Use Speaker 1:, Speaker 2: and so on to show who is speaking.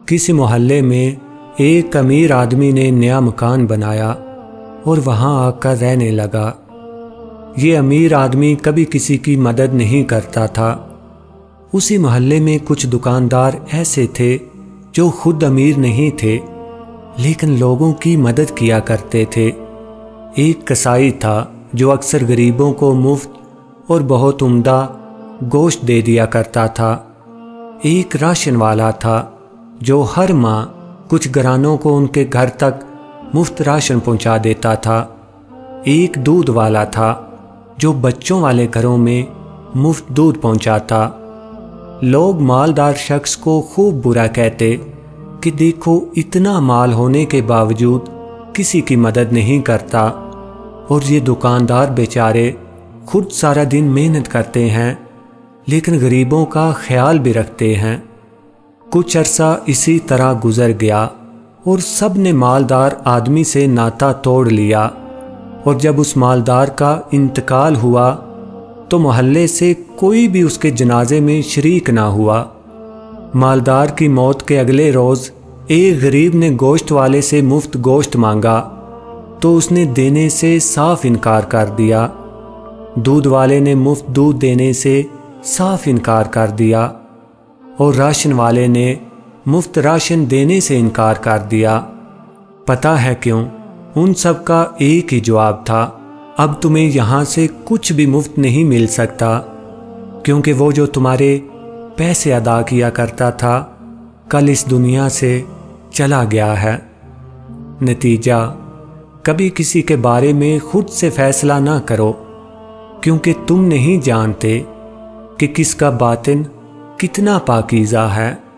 Speaker 1: کسی محلے میں ایک امیر آدمی نے نیا مکان بنایا اور وہاں آ کر رہنے لگا۔ یہ امیر آدمی کبھی کسی کی مدد نہیں کرتا تھا۔ اسی محلے میں کچھ دکاندار ایسے تھے جو خود امیر نہیں تھے لیکن لوگوں کی مدد کیا کرتے تھے۔ ایک کسائی تھا جو اکثر غریبوں کو مفت اور بہت عمدہ گوشت دے دیا کرتا تھا۔ ایک راشن والا تھا جو ہر ماہ کچھ گھرانوں کو ان کے گھر تک مفت راشن پہنچا دیتا تھا۔ ایک دودھ والا تھا جو بچوں والے گھروں میں مفت دودھ پہنچاتا۔ لوگ مالدار شخص کو خوب برا کہتے کہ دیکھو اتنا مال ہونے کے باوجود کسی کی مدد نہیں کرتا، اور یہ دکاندار بیچارے خود سارا دن محنت کرتے ہیں لیکن غریبوں کا خیال بھی رکھتے ہیں۔ کچھ عرصہ اسی طرح گزر گیا اور سب نے مالدار آدمی سے ناتا توڑ لیا، اور جب اس مالدار کا انتقال ہوا تو محلے سے کوئی بھی اس کے جنازے میں شریک نہ ہوا۔ مالدار کی موت کے اگلے روز ایک غریب نے گوشت والے سے مفت گوشت مانگا تو اس نے دینے سے صاف انکار کر دیا۔ دودھ والے نے مفت دودھ دینے سے صاف انکار کر دیا، اور راشن والے نے مفت راشن دینے سے انکار کر دیا۔ پتہ ہے کیوں؟ ان سب کا ایک ہی جواب تھا، اب تمہیں یہاں سے کچھ بھی مفت نہیں مل سکتا، کیونکہ وہ جو تمہارے پیسے ادا کیا کرتا تھا کل اس دنیا سے چلا گیا ہے۔ نتیجہ، کبھی کسی کے بارے میں خود سے فیصلہ نہ کرو، کیونکہ تم نہیں جانتے کہ کس کا باطن کتنا پاکیزہ ہے۔